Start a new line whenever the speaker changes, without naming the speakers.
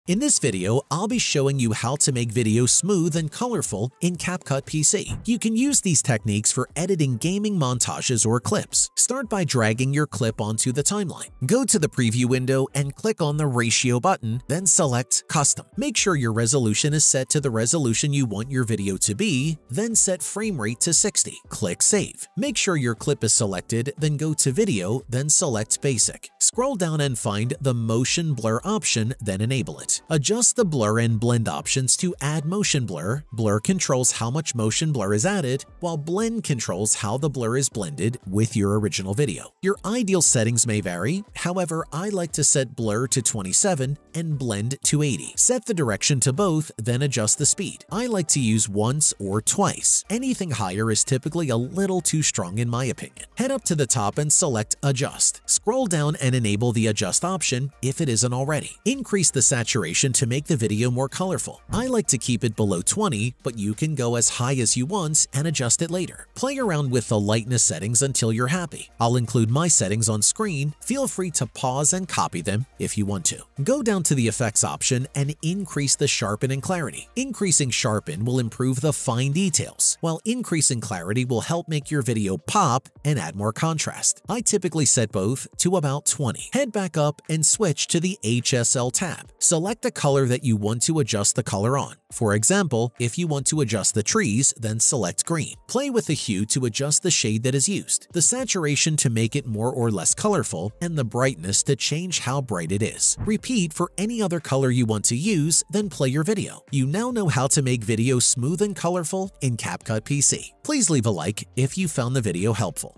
In this video, I'll be showing you how to make video smooth and colorful in CapCut PC. You can use these techniques for editing gaming montages or clips. Start by dragging your clip onto the timeline. Go to the preview window and click on the ratio button, then select Custom. Make sure your resolution is set to the resolution you want your video to be, then set frame rate to 60. Click Save. Make sure your clip is selected, then go to Video, then select Basic. Scroll down and find the Motion Blur option, then enable it. Adjust the blur and blend options to add motion blur. Blur controls how much motion blur is added, while blend controls how the blur is blended with your original video. Your ideal settings may vary, however, I like to set blur to 27 and blend to 80. Set the direction to both, then adjust the speed. I like to use once or twice. Anything higher is typically a little too strong in my opinion. Head up to the top and select Adjust. Scroll down and enable the Adjust option if it isn't already. Increase the saturation to make the video more colorful. I like to keep it below 20, but you can go as high as you want and adjust it later. Play around with the lightness settings until you're happy. I'll include my settings on screen. Feel free to pause and copy them if you want to. Go down to the effects option and increase the Sharpen and Clarity. Increasing Sharpen will improve the fine details, while increasing Clarity will help make your video pop and add more contrast. I typically set both to about 20. Head back up and switch to the HSL tab. Select the color that you want to adjust the color on. For example, if you want to adjust the trees, then select green. Play with the hue to adjust the shade that is used, the saturation to make it more or less colorful, and the brightness to change how bright it is. Repeat for any other color you want to use, then play your video. You now know how to make videos smooth and colorful in CapCut PC. Please leave a like if you found the video helpful.